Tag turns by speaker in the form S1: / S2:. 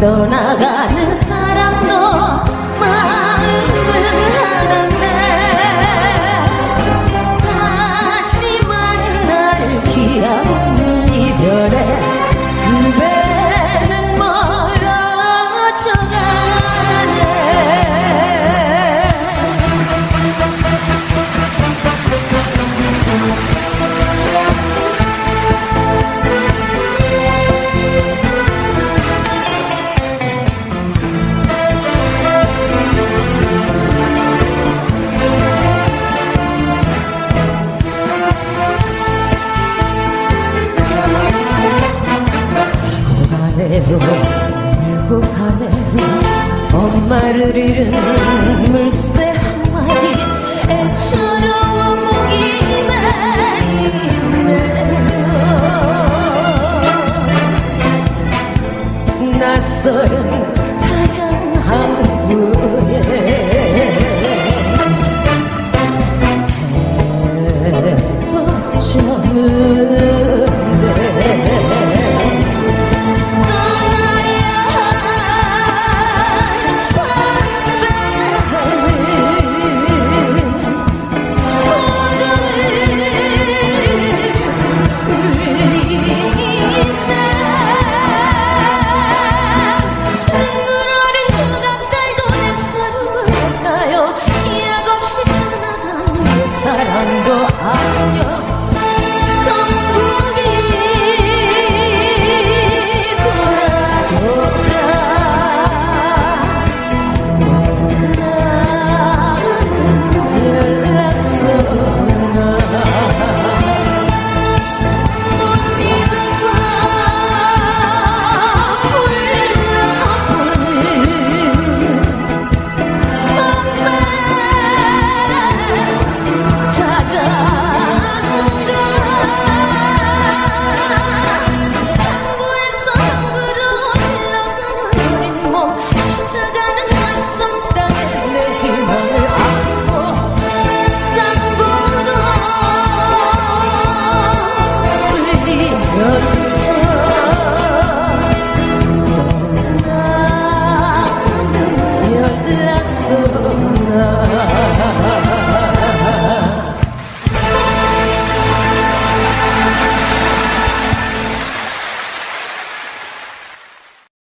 S1: 떠나가는 사람도 마음은 하나인데 다시 만날 기약 없는 이별에 그 배는 멀어져가네. 울고 가네요. 엄마를 잃은 물새 한 마리 애처로워 목이 메이네요. 낯설은 타양 항구에 해도 저문데 사랑도 아니여 성국이 돌아 나는 연락서나 못 잊어서 불러보는 항구에서 항구로 흘러가는 우린 몸 찾아가는 낯선 땅에 내 희망을 안고 쌍구도 울리면서 떠나는 연락서나